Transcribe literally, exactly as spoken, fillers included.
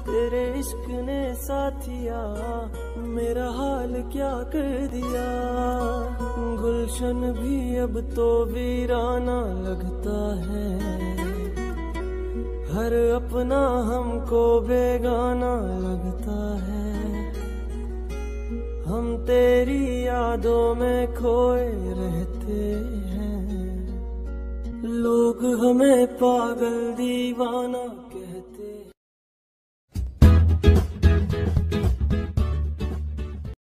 तेरे इश्क ने साथिया मेरा हाल क्या कर दिया। गुलशन भी अब तो वीराना लगता है, हर अपना हमको बेगाना लगता है। हम तेरी यादों में खोए रहते हैं, लोग हमें पागल दीवाना कहते।